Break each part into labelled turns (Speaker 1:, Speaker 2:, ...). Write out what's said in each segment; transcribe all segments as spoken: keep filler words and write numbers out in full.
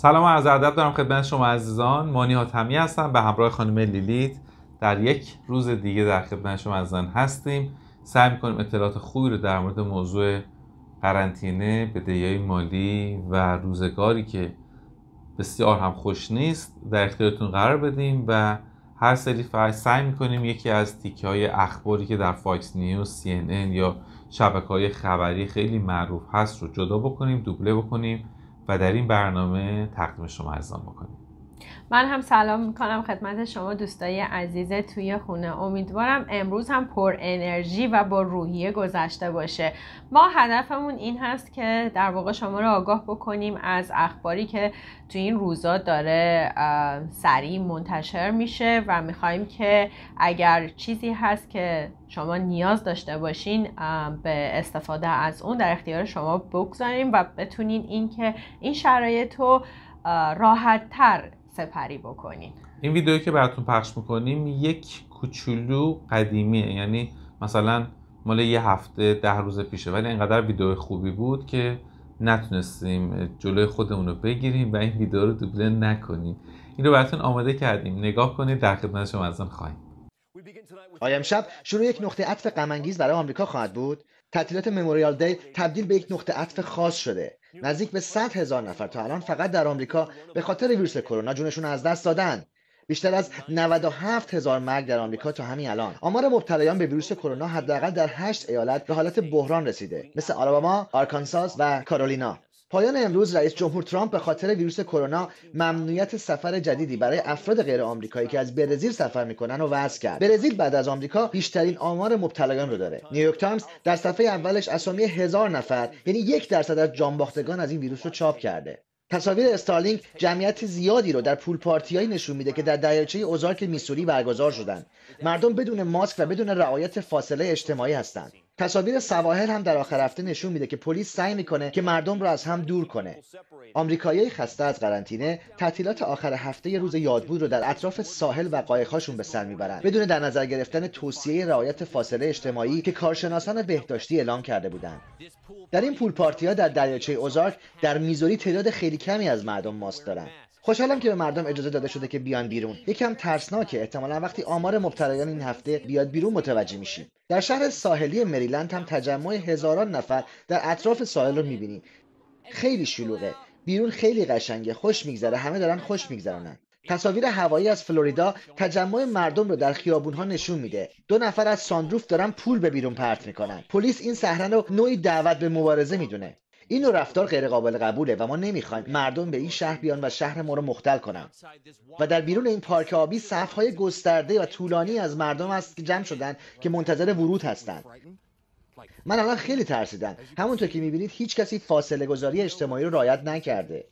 Speaker 1: سلام و عرض ادب دارم خدمت شما عزیزان. مانی حاتمی هستم به همراه خانم لیلیت. در یک روز دیگه در خدمت شما عزیزان هستیم. سعی می‌کنیم اطلاعات خوبی رو در مورد موضوع قرنطینه، بدهی‌های مالی و روزگاری که بسیار هم خوش نیست در اختیارتون قرار بدیم و هر سری فقط سعی می‌کنیم یکی از تیکه‌های اخباری که در فاکس نیوز، سی ان ان یا شبکه‌های خبری خیلی معروف هست رو جدا بکنیم، دوبله بکنیم و در این برنامه تقدیم شما عزیزان بکنیم.
Speaker 2: من هم سلام میکنم خدمت شما دوستای عزیز توی خونه. امیدوارم امروز هم پر انرژی و با روحیه گذشته باشه. ما هدفمون این هست که در واقع شما رو آگاه بکنیم از اخباری که توی این روزا داره سریع منتشر میشه و میخوایم که اگر چیزی هست که شما نیاز داشته باشین به استفاده از اون در اختیار شما بگذاریم و بتونین این که این شرایط رو راحت تر سپری بکنین.
Speaker 1: این ویدیویی که براتون پخش میکنیم یک کوچولو قدیمیه، یعنی مثلا مال یه هفته ده روز پیشه، ولی اینقدر ویدیو خوبی بود که نتونستیم جلوی خودمون رو بگیریم و این ویدیو رو دوبله نکنیم. این رو براتون آماده کردیم، نگاه کنید، در خدمت شما ازن خواهیم.
Speaker 3: آیا امشب شروع یک نقطه عطف غم انگیز برای آمریکا خواهد بود؟ تعطیلات مموریال دی تبدیل به یک نقطه عطف خاص شده. نزدیک به صد هزار نفر تا الان فقط در آمریکا به خاطر ویروس کرونا جونشون از دست دادن. بیشتر از نود و هفت هزار مرگ در آمریکا تا همین الان. آمار مبتلایان به ویروس کرونا حداقل در هشت ایالت به حالت بحران رسیده، مثل آلاباما، آرکانساس و کارولینیا. پایان امروز رئیس جمهور ترامپ به خاطر ویروس کرونا ممنوعیت سفر جدیدی برای افراد غیر آمریکایی که از برزیل سفر میکنن رو وضع کرد. برزیل بعد از آمریکا بیشترین آمار مبتلایان رو داره. نیویورک تایمز در صفحه اولش اسامی هزار نفر، یعنی یک درصد از جانباختگان از این ویروس رو چاپ کرده. تصاویر استارلینک جمعیت زیادی رو در پول پارتیایی نشون میده که در دریاچه اوزارک میسوری برگزار شدن. مردم بدون ماسک و بدون رعایت فاصله اجتماعی هستند. تصاویر سواحل هم در آخر هفته نشون میده که پلیس سعی میکنه که مردم رو از هم دور کنه. آمریکایی‌های خسته از قرنطینه تعطیلات آخر هفته یه روز یادبود رو در اطراف ساحل و قایق‌هاشون به سر میبرن، بدون در نظر گرفتن توصیه رعایت فاصله اجتماعی که کارشناسان بهداشتی اعلام کرده بودند. در این پول پارتی‌ها در دریاچه اوزارک در میزوری تعداد خیلی کمی از مردم ماسک دارن. خوشحالم که به مردم اجازه داده شده که بیان بیرون. یکم ترسناکه، احتمالاً وقتی آمار مبتلایان این هفته بیاد بیرون متوجه میشیم. در شهر ساحلی مریلند هم تجمع هزاران نفر در اطراف ساحل رو میبینیم. خیلی شلوغه. بیرون خیلی قشنگه، خوش میگذره، همه دارن خوش میگذرونن. تصاویر هوایی از فلوریدا تجمع مردم رو در خیابون‌ها نشون میده. دو نفر از ساندروف دارن پول به بیرون پرت میکنن. پلیس این صحنه رو نوعی دعوت به مبارزه میدونه. این نوع رفتار غیر قابل قبوله و ما نمیخوایم مردم به این شهر بیان و شهر ما رو مختل کنن. و در بیرون این پارک آبی صف‌های گسترده و طولانی از مردم هست که جمع شدن که منتظر ورود هستند. من الان خیلی ترسیدم. همونطور که میبینید هیچ کسی فاصله گذاری اجتماعی رو رعایت نکرده.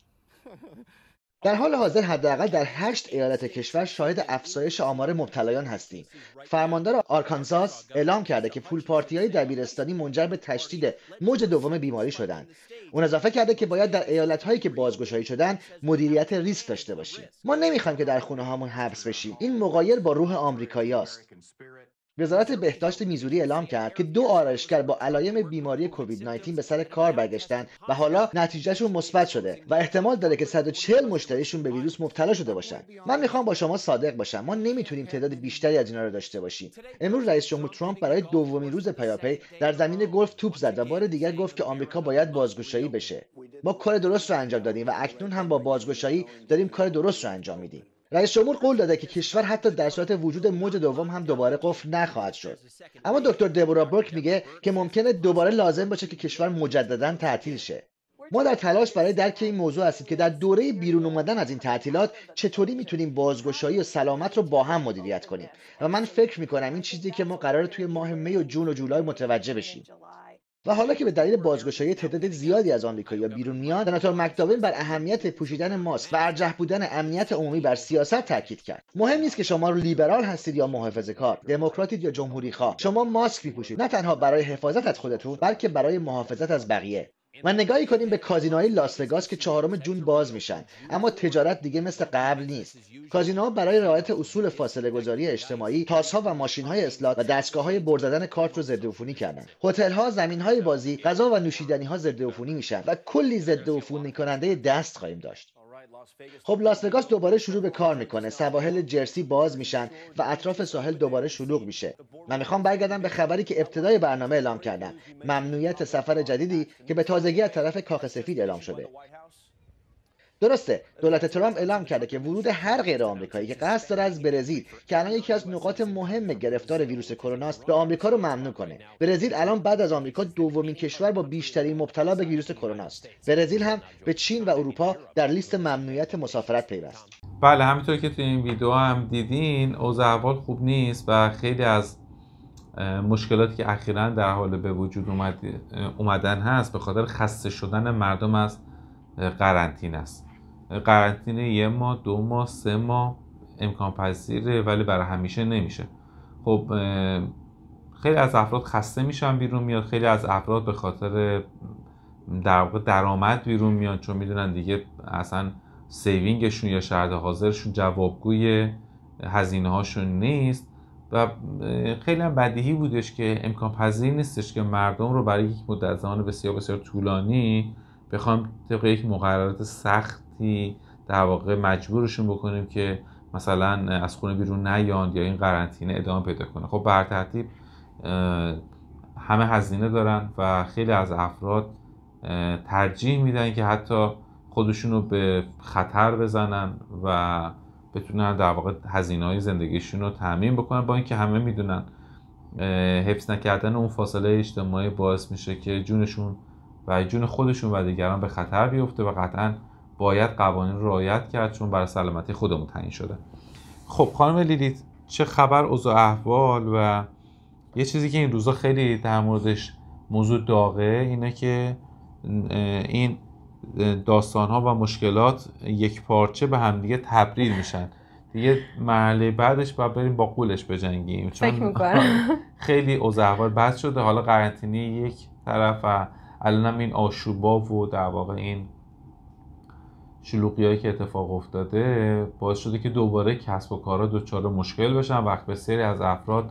Speaker 3: در حال حاضر حداقل در هشت ایالت کشور شاهد افزایش آمار مبتلایان هستیم. فرماندار آرکانساس اعلام کرده که پول پارتی‌های دبیرستانی منجر به تشدید موج دوم بیماری شدند. اون اضافه کرده که باید در ایالت‌هایی که بازگشایی شدن مدیریت ریسک داشته باشیم. ما نمی‌خوایم که در خونه‌هامون حبس بشیم. این مغایر با روح آمریکایی‌ست. وزارت بهداشت میزوری اعلام کرد که دو آرایشگر با علایم بیماری کووید نوزده به سر کار برگشتن و حالا نتیجهشون مثبت شده و احتمال داره که صد و چهل مشتریشون به ویروس مبتلا شده باشن. من میخوام با شما صادق باشم، ما نمیتونیم تعداد بیشتری از اینا رو داشته باشیم. امروز رئیس جمهور ترامپ برای دومین روز پیاپی در زمین گلف توپ زد و بار دیگر گفت که آمریکا باید بازگشایی بشه. ما کار درست رو انجام دادیم و اکنون هم با بازگشایی داریم کار درست رو انجام میدیم. رئیس جمهور قول داده که کشور حتی در صورت وجود موج دوم هم دوباره قفل نخواهد شد. اما دکتر دبورا برک میگه که ممکنه دوباره لازم باشه که کشور مجددا تعطیل شه. ما در تلاش برای درک این موضوع هستیم که در دوره بیرون اومدن از این تعطیلات چطوری میتونیم بازگشایی و سلامت رو با هم مدیریت کنیم و من فکر میکنم این چیزی که ما قراره توی ماه می و جون و جولای متوجه بشیم. و حالا که به دلیل بازگشایی تعداد زیادی از آمریکایی‌ها بیرون میاد، سناتور مکداوین بر اهمیت پوشیدن ماسک و ارجح بودن امنیت عمومی بر سیاست تاکید کرد. مهم نیست که شما رو لیبرال هستید یا محافظه‌کار، دموکراتید یا جمهوری‌خواه، شما ماسک میپوشید، نه تنها برای حفاظت از خودتون بلکه برای محافظت از بقیه. و نگاهی کنیم به کازینوهای لاس وگاس که چهارم جون باز میشن، اما تجارت دیگه مثل قبل نیست. کازینوها برای رعایت اصول فاصله گذاری اجتماعی تاس‌ها و ماشین‌های اسلات و دستگاه‌های بر زدن کارت رو ضدعفونی کردن. هتل‌ها، زمین‌های بازی، غذا و نوشیدنی‌ها ضدعفونی میشن و کلی ضدعفونی کننده دست خواهیم داشت. خب لاس وگاس دوباره شروع به کار میکنه، سواحل جرسی باز میشن و اطراف ساحل دوباره شلوغ میشه. من میخوام برگردم به خبری که ابتدای برنامه اعلام کردم، ممنوعیت سفر جدیدی که به تازگی از طرف کاخ سفید اعلام شده. درسته، دولت ترامپ اعلام کرده که ورود هر غیر آمریکایی که قصد داره از برزیل که الان یکی از نقاط مهم گرفتار ویروس کرونا است به آمریکا رو ممنوع کنه. برزیل الان بعد از آمریکا دومین کشور با بیشترین مبتلا به ویروس کرونا است. برزیل هم به چین و اروپا در لیست ممنوعیت مسافرت پیوست.
Speaker 1: بله، همینطور که توی این ویدیو هم دیدین اوضاع احوال خوب نیست و خیلی از مشکلاتی که اخیراً در حال به وجود اومد اومدن هست به خاطر خسته شدن مردم از قرنطینه است. قرنطینه یه ماه، دو ماه، سه ماه امکان پذیره ولی برای همیشه نمیشه. خب خیلی از افراد خسته میشن بیرون میاد، خیلی از افراد به خاطر در واقع درآمد بیرون میان چون میدونن دیگه اصلا سیوینگشون یا شرط حاضرشون جوابگوی هزینه هاشون نیست و خیلی هم بدیهی بودش که امکان پذیر نیستش که مردم رو برای یک مدت زمان بسیار بسیار طولانی بخوام طبق یک مقررات سختی در واقع مجبورشون بکنیم که مثلا از خونه بیرون نیان یا این قرنطینه ادامه پیدا کنه. خب به هر ترتیب همه هزینه دارن و خیلی از افراد ترجیح میدن که حتی خودشون رو به خطر بزنن و بتونن در واقع هزینه‌های زندگیشون رو تامین بکنن، با اینکه همه میدونن حفظ نکردن اون فاصله اجتماعی باعث میشه که جونشون و جون خودشون و دیگران به خطر بیفته و قطعا باید قوانین رو رعایت کرد چون برای سلامتی خودمون تعیین شده. خب خانم لیلیت، چه خبر اوضاع احوال؟ و یه چیزی که این روزا خیلی در موردش موضوع داغه اینه که این داستان‌ها و مشکلات یک پارچه به همدیگه تبدیل میشن. دیگه مرحله بعدش باید بریم با قولش بجنگیم چون
Speaker 2: فکر میکنم
Speaker 1: خیلی اوضاع احوال بد شده. حالا قرنطینه یک طرف و الانم این آشوبا و در واقع این شلوغیایی که اتفاق افتاده باعث شده که دوباره کسب و کارها دچار مشکل بشن، وقت بسیاری از افراد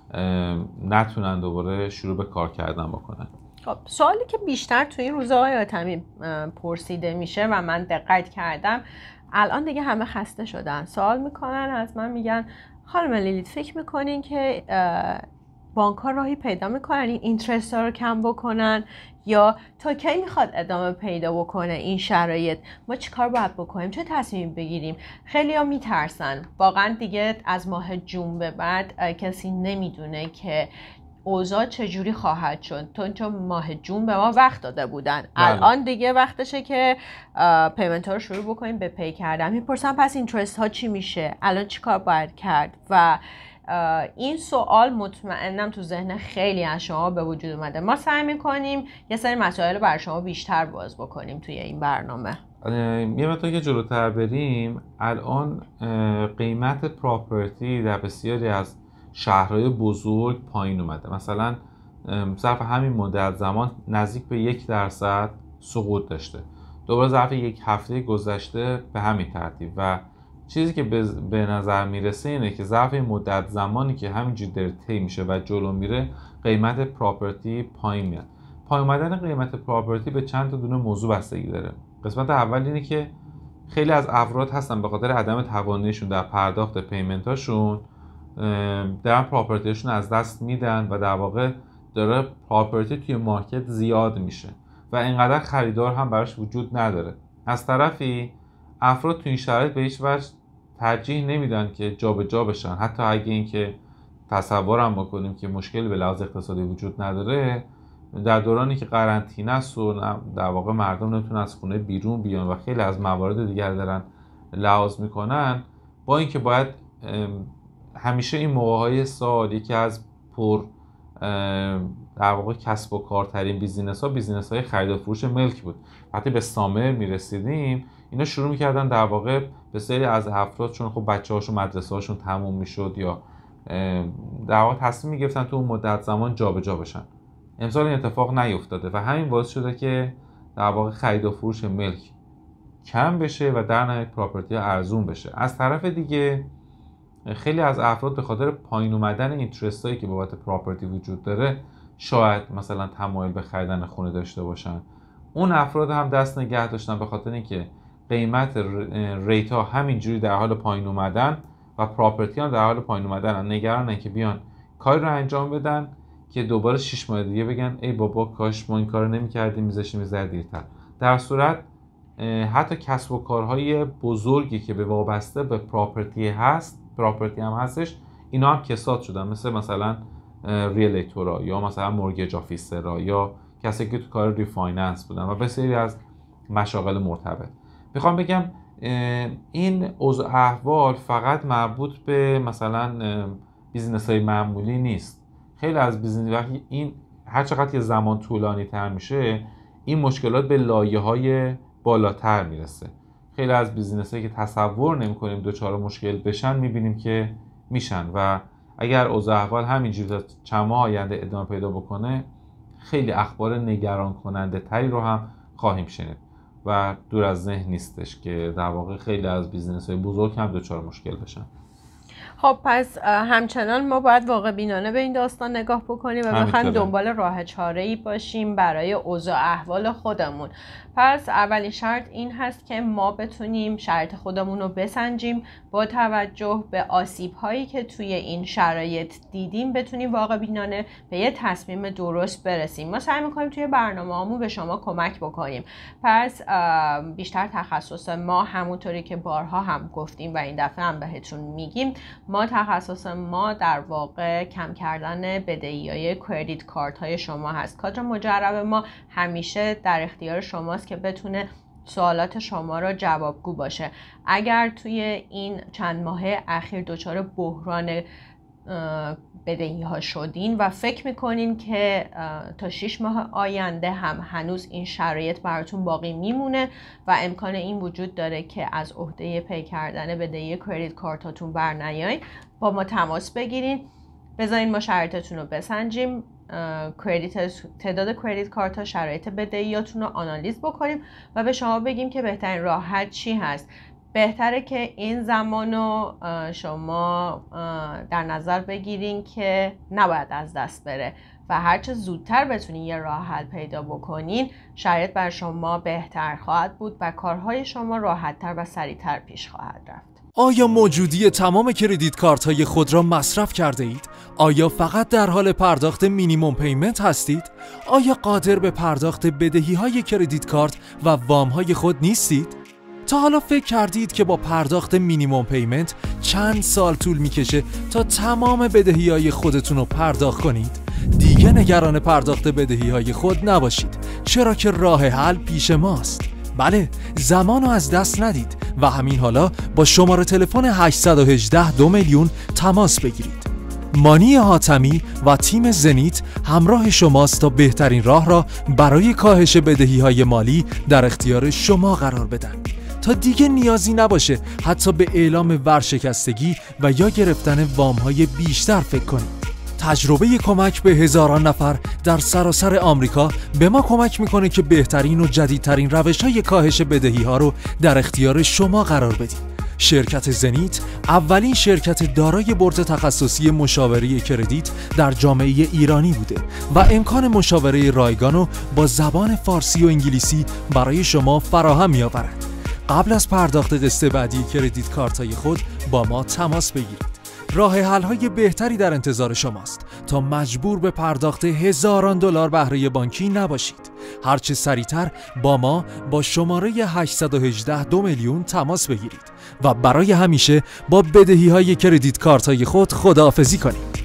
Speaker 1: نتونن دوباره شروع به کار کردن بکنن.
Speaker 2: خب سوالی که بیشتر توی این روزها آقای حاتمی پرسیده میشه و من دقت کردم، الان دیگه همه خسته شدن، سوال میکنن از من، میگن خانم لیلیت فکر میکنین که بانک ها راهی پیدا میکنن این اینترست ها رو کم بکنن یا تا کی میخواد ادامه پیدا بکنه این شرایط؟ ما چیکار باید بکنیم؟ چه تصمیم بگیریم؟ خیلی ها میترسن واقعا دیگه از ماه جون به بعد کسی نمیدونه که اوضاع چجوری خواهد شد چون ماه جون به ما وقت داده بودن. بله. الان دیگه وقتشه که پیمنت ها رو شروع بکنیم به پی کردن. میپرسن پس اینترست ها چی میشه؟ الان چیکار باید کرد؟ و این سوال مطمئنم تو ذهن خیلی از شما به وجود اومده. ما سعی میکنیم یه سری مسائل رو برای شما بیشتر باز بکنیم توی این برنامه.
Speaker 1: یه مقدار که جلوتر بریم، الان قیمت پراپرتی در بسیاری از شهرهای بزرگ پایین اومده. مثلا ظرف همین مدت زمان نزدیک به یک درصد سقوط داشته، دوباره ظرف یک هفته گذشته به همین ترتیب و چیزی که به نظر میرسه اینه که ظرف مدت زمانی که همینجوری داره طی میشه و جلو میره قیمت پراپرتی پایین میاد. پایین اومدن قیمت پراپرتی به چند تا دونه موضوع بستگی داره. قسمت اول اینه که خیلی از افراد هستن به خاطر عدم تواناییشون در پرداخت پیمنتاشون دارن پراپرتیشون از دست میدن و در واقع داره پراپرتی توی مارکت زیاد میشه و اینقدر خریدار هم براش وجود نداره. از طرفی افراد توی این شرایط به هیچ وجه ترجیح نمیدن که جابجا بشن، حتی اگه این که تصورم بکنیم که مشکلی به لحاظ اقتصادی وجود نداره، در دورانی که قرنطینه است و در واقع مردم نمیتونن از خونه بیرون بیان و خیلی از موارد دیگر دارن لحاظ میکنن، با اینکه باید همیشه این موقع‌های سال یکی از پر در واقع کسب و کارترین بیزینس ها بیزینس های خرید و فروش ملک بود. وقتی به سامر میرسیدیم اینا شروع میکردن در واقع به سری از افراد چون خب بچه هاشون مدرسه هاشون تموم میشد یا در واقع تصمیم میگرفتن تو اون مدت زمان جابجا جا بشن. امسال این اتفاق نیفتاده و همین باعث شده که در واقع خرید و فروش ملک کم بشه و در نهایت پراپرتی ارزون بشه. از طرف دیگه خیلی از افراد به خاطر پایین اومدن اینترست هایی که بابت پراپرتی وجود داره شاید مثلا تمایل به خریدن خونه داشته باشن. اون افراد هم دست نگه داشتن به خاطر اینکه قیمت ریت ها همینجوری در حال پایین اومدن و پراپرتی ها در حال پایین اومدن، نگرانن که بیان کاری رو انجام بدن که دوباره شش ماه دیگه بگن ای بابا کاش ما این کارو نمی‌کردیم، می‌ذاشتیم می‌ذار دیرتر. در صورت حتی کسب و کارهای بزرگی که به وابسته به پراپرتی هست، پراپرتی هم هستش، اینا هم کساد شدن، مثل مثلا ریلیتورا یا مثلا مورگیج آفیسرها یا کسی که تو کار ریفایننس بودن و بسیاری از مشاغل مرتبط. میخوام بگم این اوضاع احوال فقط مربوط به مثلا بیزنس های معمولی نیست. خیلی از بیزنس وقتی این هر چقدر که زمان طولانی تر میشه این مشکلات به لایه های بالاتر میرسه. خیلی از بیزنس هایی که تصور نمی کنیم دوچار مشکل بشن میبینیم که میشن و اگر اوضاع احوال همینجوری تا چند ماه آینده ادامه پیدا بکنه خیلی اخبار نگران کننده تری رو هم خواهیم شنید و دور از ذهن نیستش که در واقع خیلی از بیزنس های بزرگ هم دچار مشکل بشن.
Speaker 2: خب پس همچنان ما باید واقع بینانه به این داستان نگاه بکنیم و بخوایم دنبال راه چاره‌ای باشیم برای اوضاع احوال خودمون. پس اولین شرط این هست که ما بتونیم شرایط خودمون رو بسنجیم، با توجه به آسیب هایی که توی این شرایط دیدیم بتونیم واقع بینانه به یه تصمیم درست برسیم. ما سعی میکنیم توی برنامه‌هامون به شما کمک بکنیم. پس بیشتر تخصص ما همونطوری که بارها هم گفتیم و این دفعه هم بهتون میگیم، ما تخصص ما در واقع کم کردن بدهی‌های کردیت کارت های شما هست. کادر مجرب ما همیشه در اختیار شماست که بتونه سوالات شما را جوابگو باشه. اگر توی این چند ماه اخیر دچار بحران بدهی ها شدین و فکر میکنین که تا شش ماه آینده هم هنوز این شرایط براتون باقی میمونه و امکان این وجود داره که از عهده پی کردن بدهی کردیت کارتاتون بر نیاین، با ما تماس بگیرین، بذارین ما شرایطتون رو بسنجیم، کردیت تعداد کردیت کارت ها، شرایط بدهیاتون رو آنالیز بکنیم و به شما بگیم که بهترین راه حل چی هست. بهتره که این زمان رو شما در نظر بگیرین که نباید از دست بره و هرچه زودتر بتونین یه راه حل پیدا بکنین شرایط بر شما بهتر خواهد بود و کارهای شما راحت‌تر و سریعتر پیش خواهد رفت.
Speaker 4: آیا موجودی تمام کردیت کارت های خود را مصرف کرده اید؟ آیا فقط در حال پرداخت مینیمم پیمنت هستید؟ آیا قادر به پرداخت بدهی های کردیت کارت و وام های خود نیستید؟ تا حالا فکر کردید که با پرداخت مینیمم پیمنت چند سال طول میکشه تا تمام بدهی های خودتون رو پرداخت کنید؟ دیگه نگران پرداخت بدهی های خود نباشید، چرا که راه حل پیش ماست. بله، زمان رو از دست ندید و همین حالا با شماره تلفن هشت یک هشت دو میلیون تماس بگیرید. مانی حاتمی و تیم زنیت همراه شماست تا بهترین راه را برای کاهش بدهی های مالی در اختیار شما قرار بدن، تا دیگه نیازی نباشه حتی به اعلام ورشکستگی و یا گرفتن وام های بیشتر فکر کنید. تجربه کمک به هزاران نفر در سراسر آمریکا به ما کمک میکنه که بهترین و جدیدترین روش‌های کاهش بدهی ها رو در اختیار شما قرار بدیم. شرکت زنیت اولین شرکت دارای بورد تخصصی مشاوره کردیت در جامعه ایرانی بوده و امکان مشاوره رایگان رو با زبان فارسی و انگلیسی برای شما فراهم می‌آورد. قبل از پرداخت قسط بعدی کردیت کارت‌های خود با ما تماس بگیرید. راه حل‌های بهتری در انتظار شماست تا مجبور به پرداخت هزاران دلار بهره بانکی نباشید. هرچه سریعتر با ما با شماره هشت یک هشت دو میلیون تماس بگیرید و برای همیشه با بدهی‌های کردیت کارت‌های خود خداحافظی کنید.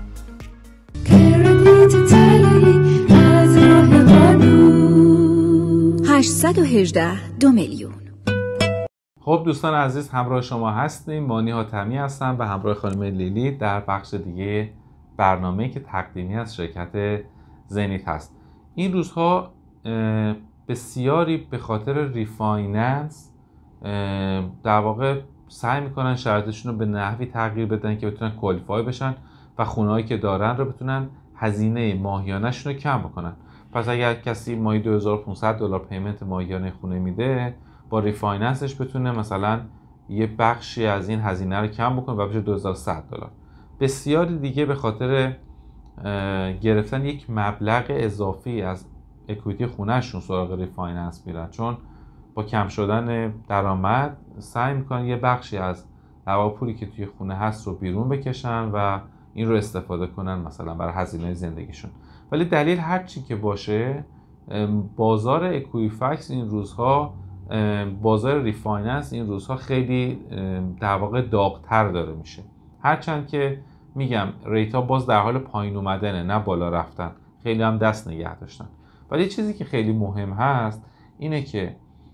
Speaker 5: هشت یک هشت دو میلیون.
Speaker 1: خب دوستان عزیز، همراه شما هستیم. مانی حاتمی هستم به همراه خانم لیلی در بخش دیگه برنامه‌ای که تقدیمی از شرکت زنیت هست. این روزها بسیاری به خاطر ریفایننس در واقع سعی میکنن شرایطشون رو به نحوی تغییر بدن که بتونن کوالیفای بشن و خونه‌هایی که دارن رو بتونن هزینه ماهیانه‌شون رو کم بکنن. پس اگر کسی ماهی دو هزار و پانصد دلار پیمنت ماهیانه خونه میده، با ریفایننسش بتونه مثلا یه بخشی از این هزینه رو کم بکنه و بشه دو هزار و صد دلار. بسیاری دیگه به خاطر گرفتن یک مبلغ اضافی از اکویتی خونهشون سراغ ریفایننس میرن، چون با کم شدن درآمد سعی میکنن یه بخشی از در واقع پولی که توی خونه هست رو بیرون بکشن و این رو استفاده کنن مثلا برای هزینه زندگیشون. ولی دلیل هر چی که باشه، بازار اکویفکس این روزها، بازار ریفایننس این روزها خیلی در واقع داغ‌تر داره میشه. هرچند که میگم ریتا باز در حال پایین اومدنه، نه بالا رفتن، خیلی هم دست نگه داشتن. ولی چیزی که خیلی مهم هست اینه که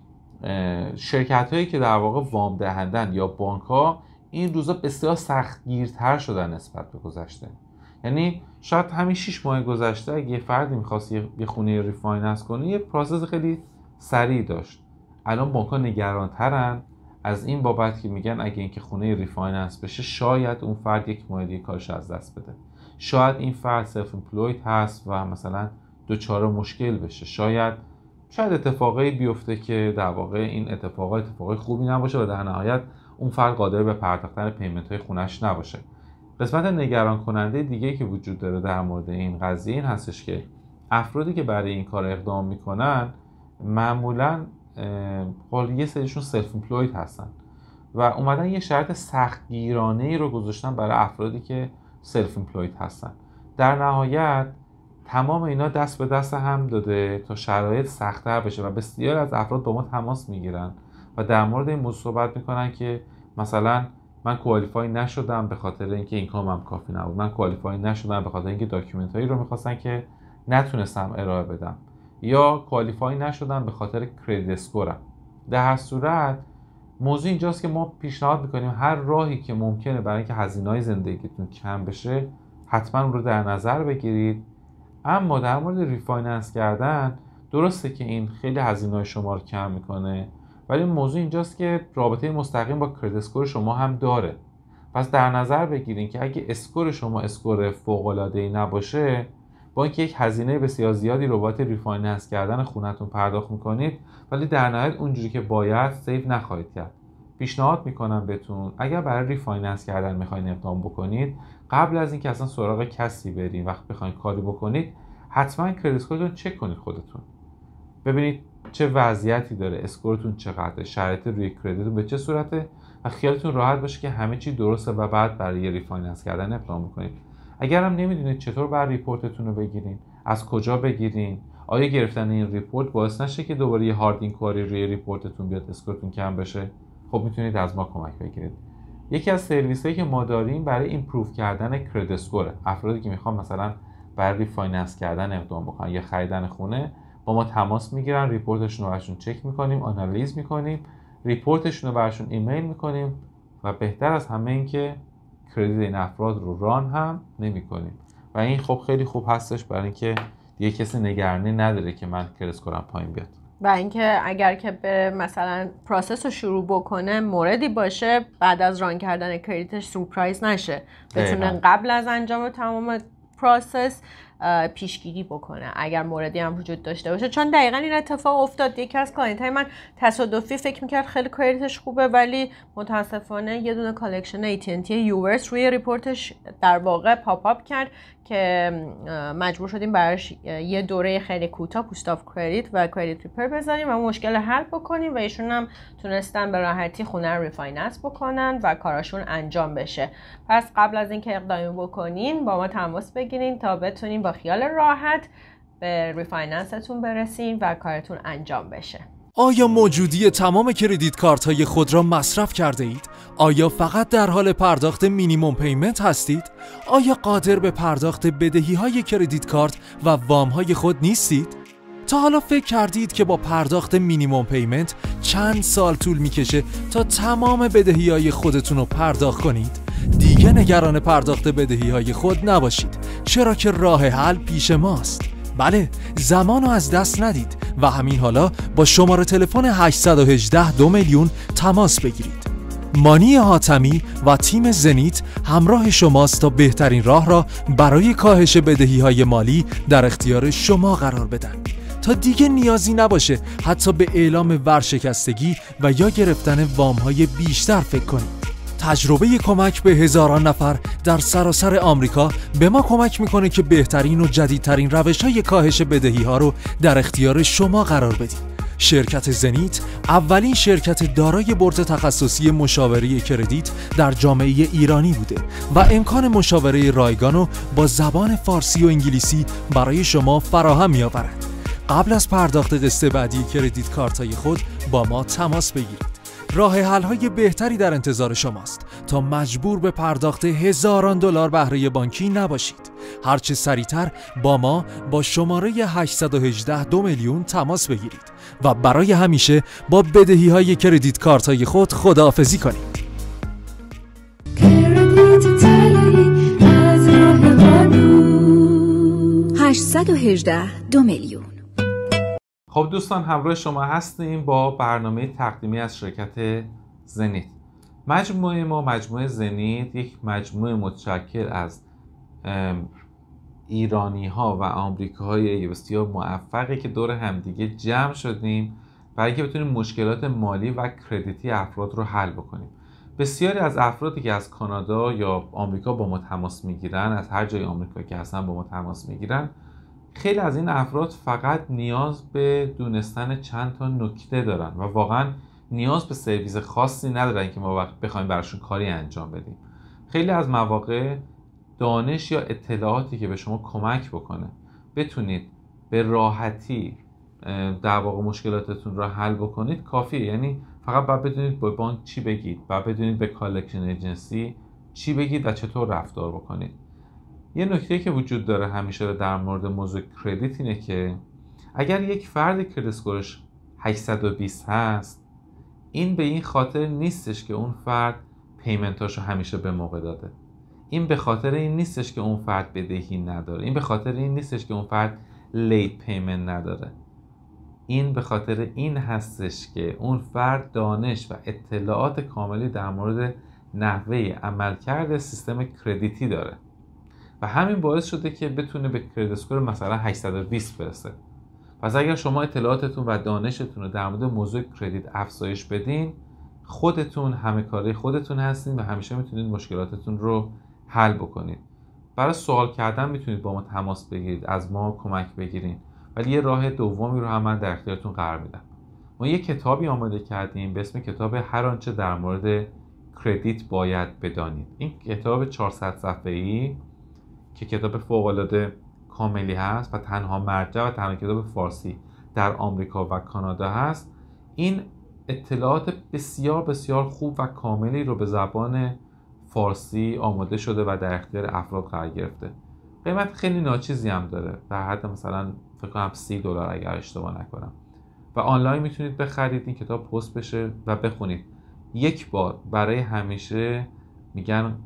Speaker 1: شرکت هایی که در واقع وام دهندن یا بانک ها این روزا بسیار سختگیرتر شدن نسبت به گذشته. یعنی شاید همین شش ماه گذشته اگه یه فردی میخواست یه خونه ریفایننس کنه یه پروسس خیلی سریع داشت. الان بانک ها نگرانترن از این بابت که میگن اگه اینکه خونه ریفایننس بشه شاید اون فرد یک ماه دیگه کارش از دست بده، شاید این فرد سلف امپلوید هست و مثلا دوچار مشکل بشه، شاید شاید اتفاقی بیفته که در واقع این اتفاقات اتفاقی خوبی نباشه و در نهایت اون فرد قادر به پرداختن پیمنت های خونش نباشه. قسمت نگران کننده دیگه‌ای که وجود داره در مورد این قضیه این هستش که افرادی که برای این کار اقدام میکنن معمولاً خب یه سریشون سلف امپلوید هستن و اومدن یه شرط سختگیرانه‌ای رو گذاشتن برای افرادی که سلف امپلوید هستن. در نهایت تمام اینا دست به دست هم داده تا شرایط سخت‌تر بشه و بسیار از افراد با ما تماس میگیرن و در مورد این موضوع صحبت میکنن که مثلا من کوالیفای نشدم به خاطر اینکه اینکامم کافی نبود، من کوالیفای نشدم به خاطر اینکه داکیومنت هایی رو میخواستن که نتونستم ارائه بدم، یا کوالیفای نشدم به خاطر کردیت اسکورم. در هر صورت موضوع اینجاست که ما پیشنهاد میکنیم هر راهی که ممکنه برای اینکه هزینه‌های زندگیتون کم بشه حتما اون رو در نظر بگیرید. اما در مورد ریفایننس کردن درسته که این خیلی هزینه‌های شما رو کم میکنه، ولی موضوع اینجاست که رابطه مستقیم با کردیت اسکور شما هم داره. پس در نظر بگیرید که اگه اسکور شما اسکور فوق‌العاده‌ای نباشه، با اینکه یک هزینه بسیار زیادی رو بابت ریفایننس کردن خونتون پرداخت میکنید، ولی در نهایت اونجوری که باید سیو نخواهید کرد. پیشنهاد میکنم بهتون اگر برای ریفایننس کردن میخواین اقدام بکنید، قبل از اینکه اصلا سراغ کسی برید وقت بخواید کاری بکنید، حتما کردیت اسکورتون چک کنید، خودتون ببینید چه وضعیتی داره، اسکورتون چقدره، شرایط روی کردیتتون به چه صورته و خیالتون راحت باشه که همه چی درسته و بعد برای ریفایننس کردن اقدام بکنید. اگر هم نمیدونید چطور بر ریپورتتون رو بگیرین، از کجا بگیرین، آیا گرفتن این ریپورت باعث نشه که دوباره یه هارد اینکواری روی ریپورتتون بیاد اسکورتون کم بشه، خب میتونید از ما کمک بگیرید. یکی از سرویسایی که ما داریم برای ایمپروو کردن کردیت اسکور افرادی که میخوان مثلا برای ریفایننس کردن اقدام بکنن یا خریدن خونه، با ما تماس میگیرن، ریپورتشون رو براشون چک میکنیم، آنالیز میکنیم، ریپورتشون رو براشون ایمیل میکنیم و بهتر از همه این که کردیت این افراد رو ران هم نمی‌کنیم و این خب خیلی خوب هستش برای اینکه دیگه کسی نگرانی نداره که من کردیت اسکورم پایین بیاد.
Speaker 2: و اینکه اگر که به مثلا پروسس رو شروع بکنه موردی باشه بعد از ران کردن کردیتش سورپرایز نشه، بتونه قبل از انجام تمام پروسس پیشگیری بکنه اگر موردی هم وجود داشته باشه. چون دقیقاً این اتفاق افتاد. یکی از کلاینت‌های من تصادفی فکر می‌کرد خیلی کردیتش خوبه، ولی متاسفانه یه دونه کالکشن ای تی ان تی یوورس روی ریپورتش در واقع پاپ اپ کرد که مجبور شدیم براش یه دوره خیلی کوتاه پوست آف کردیت و کردیت ریپر بذاریم و مشکل حل بکنیم و ایشون هم تونستن به راحتی خونه رو ریفایننس بکنن و کاراشون انجام بشه. پس قبل از اینکه اقدامی بکنین با ما تماس بگیرین تا بتونین با خیال راحت به ریفایننستون برسین و کارتون انجام بشه.
Speaker 4: آیا موجودی تمام کردیت کارت های خود را مصرف کرده اید؟ آیا فقط در حال پرداخت مینیمم پیمنت هستید؟ آیا قادر به پرداخت بدهی های کردیت کارت و وام های خود نیستید؟ تا حالا فکر کردید که با پرداخت مینیمم پیمنت چند سال طول میکشه تا تمام بدهی های خودتون رو پرداخت کنید؟ دیگه نگران پرداخت بدهی های خود نباشید، چرا که راه حل پیش ماست. بله، زمان رو از دست ندید و همین حالا با شماره تلفن هشت یک هشت دو میلیون تماس بگیرید. مانی حاتمی و تیم زنیت همراه شماست تا بهترین راه را برای کاهش بدهی‌های مالی در اختیار شما قرار بدن تا دیگه نیازی نباشه حتی به اعلام ورشکستگی و یا گرفتن وام‌های بیشتر فکر کنید. تجربه کمک به هزاران نفر در سراسر آمریکا به ما کمک میکنه که بهترین و جدیدترین روش‌های کاهش بدهی‌ها رو در اختیار شما قرار بدیم شرکت زنیت اولین شرکت دارای بورد تخصصی مشاوره کردیت در جامعه ایرانی بوده و امکان مشاوره رایگان رو با زبان فارسی و انگلیسی برای شما فراهم می‌آورد. قبل از پرداخت قسط بعدی کردیت کارت‌های خود با ما تماس بگیرید. راه حل‌های بهتری در انتظار شماست تا مجبور به پرداخت هزاران دلار بهره بانکی نباشید. هرچه سریعتر با ما با شماره هشت یک هشت دو میلیون تماس بگیرید و برای همیشه با بدهی‌های کردیت کارت‌های خود خداحافظی کنید.
Speaker 5: هشت یک هشت دو میلیون.
Speaker 1: خب دوستان، همراه شما هستیم با برنامه تقدیمی از شرکت زنیت. مجموعه ما، مجموعه زنیت، یک مجموعه متشکل از ایرانی ها و آمریکایی بسیار موفقی که دور همدیگه جمع شدیم برای اینکه بتونیم مشکلات مالی و کردیتی افراد رو حل بکنیم. بسیاری از افرادی که از کانادا یا آمریکا با ما تماس میگیرن، از هر جای آمریکا که هستن با ما تماس میگیرن، خیلی از این افراد فقط نیاز به دونستن چند تا نکته دارن و واقعا نیاز به سرویس خاصی ندارن که ما بخوایم براشون کاری انجام بدیم. خیلی از مواقع دانش یا اطلاعاتی که به شما کمک بکنه بتونید به راحتی در واقع مشکلاتتون رو حل بکنید کافیه. یعنی فقط باید بدونید با بانک چی بگید، باید بدونید به کالکشن ایجنسی چی بگید و چطور رفتار بکنید. یه نکته که وجود داره همیشه در مورد موضوع کردیت اینه که اگر یک فرد کردیت اسکورش هشتصد و بیست هست، این به این خاطر نیستش که اون فرد پیمنتاشو همیشه به موقع داده. این به خاطر این نیستش که اون فرد بدهی نداره. این به خاطر این نیستش که اون فرد لیت پیمنت نداره. این به خاطر این هستش که اون فرد دانش و اطلاعات کاملی در مورد نحوه عملکرد سیستم کردیتی داره و همین باعث شده که بتونه به کردیت اسکور مثلا هشتصد و بیست برسه. پس اگر شما اطلاعاتتون و دانشتون رو در مورد موضوع کردیت افزایش بدین، خودتون همه کاره خودتون هستین و همیشه میتونید مشکلاتتون رو حل بکنید. برای سوال کردن میتونید با ما تماس بگیرید، از ما کمک بگیرید. ولی یه راه دومی رو هم من در اختیارتون قرار میدم. ما یه کتابی آماده کردیم به اسم کتاب هر آنچه در مورد کردیت باید بدانید. این کتاب چهارصد صفحه‌ای که کتاب فوق‌العاده کاملی هست و تنها مرجع و تنها کتاب فارسی در آمریکا و کانادا هست، این اطلاعات بسیار بسیار خوب و کاملی رو به زبان فارسی آماده شده و در اختیار افراد قرار گرفته. قیمت خیلی ناچیزی هم داره، در حد مثلا فکر کنم سی دلار اگر اشتباه نکنم، و آنلاین میتونید بخرید. این کتاب پست بشه و بخونید. یک بار برای همیشه میگن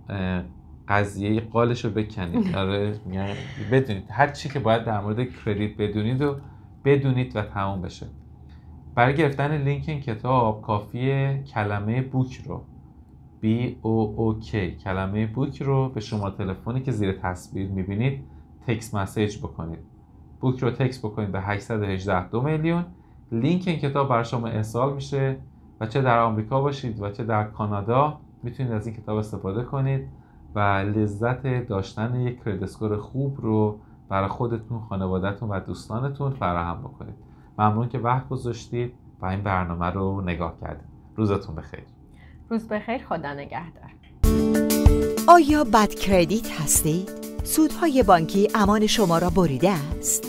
Speaker 1: قضیه قالش رو بکنید. آره میگن بدونید هر چی که باید در مورد کردیت بدونید و بدونید و تمام بشه. برای گرفتن لینک این کتاب کافیه کلمه بوک رو بی او او کی کلمه بوک رو به شماره تلفنی که زیر تصویر میبینید تکست مسیج بکنید. بوک رو تکست بکنید به هشت یک هشت دو میلیون. لینک این کتاب برای شما ارسال میشه و چه در آمریکا باشید و چه در کانادا میتونید از این کتاب استفاده کنید و لذت داشتن یک کردیت اسکور خوب رو برای خودتون، خانواده‌تون و دوستانتون فراهم بکنید. ممنون که وقت گذاشتید و این برنامه رو نگاه کردید. روزتون بخیر.
Speaker 2: روز بخیر، خدا نگهدار.
Speaker 6: آیا بد کردیت هستید؟ سودهای بانکی امان شما را بریده است؟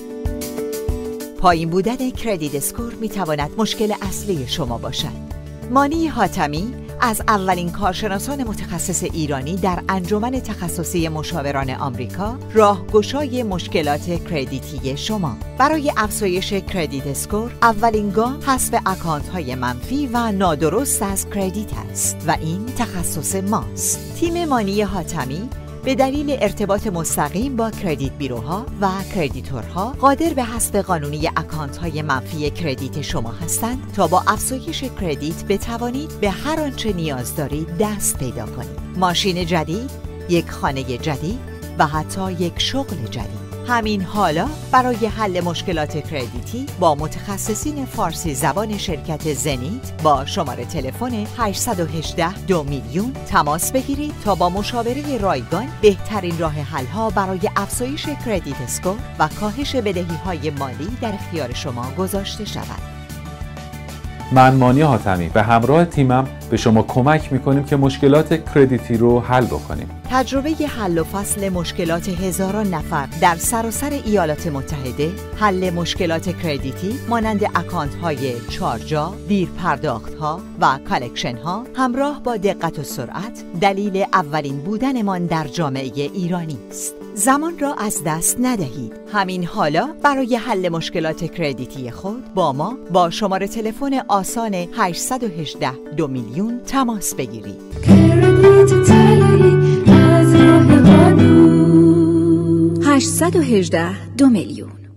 Speaker 6: پایین بودن کردیت اسکور می تواند مشکل اصلی شما باشد. مانی حاتمی از اولین کارشناسان متخصص ایرانی در انجمن تخصصی مشاوران آمریکا، راهگشای مشکلات کردیتی شما. برای افزایش کردیت اسکور، اولین گام حذف اکانت‌های منفی و نادرست از کردیت است و این تخصص ماست. تیم مانی حاتمی به دلیل ارتباط مستقیم با کردیت بیروها و کردیتورها قادر به حذف قانونی اکانت‌های منفی کردیت شما هستند تا با افزایش کردیت بتوانید به هر آنچه نیاز دارید دست پیدا کنید. ماشین جدید، یک خانه جدید و حتی یک شغل جدید. همین حالا برای حل مشکلات کردیتی با متخصصین فارسی زبان شرکت زنیت با شماره تلفن هشت یک هشت دو میلیون تماس بگیرید تا با مشاوره رایگان بهترین راه حل‌ها برای افزایش کردیت اسکور و کاهش بدهی‌های مالی در اختیار شما گذاشته شود.
Speaker 1: من مانی حاتمی به همراه تیمم به شما کمک میکنیم که مشکلات کردیتی رو حل بکنیم.
Speaker 6: تجربه حل و فصل مشکلات هزاران نفر در سراسر ایالات متحده، حل مشکلات کردیتی مانند اکانت های چارجا، دیر پرداخت ها و کالکشن ها همراه با دقت و سرعت دلیل اولین بودنمان در جامعه ایرانی است. زمان را از دست ندهید. همین حالا برای حل مشکلات کردیتی خود با ما با شماره تلفن آسان هشت یک هشت دو میلیون تماس بگیرید.
Speaker 5: هشت یک هشت دو میلیون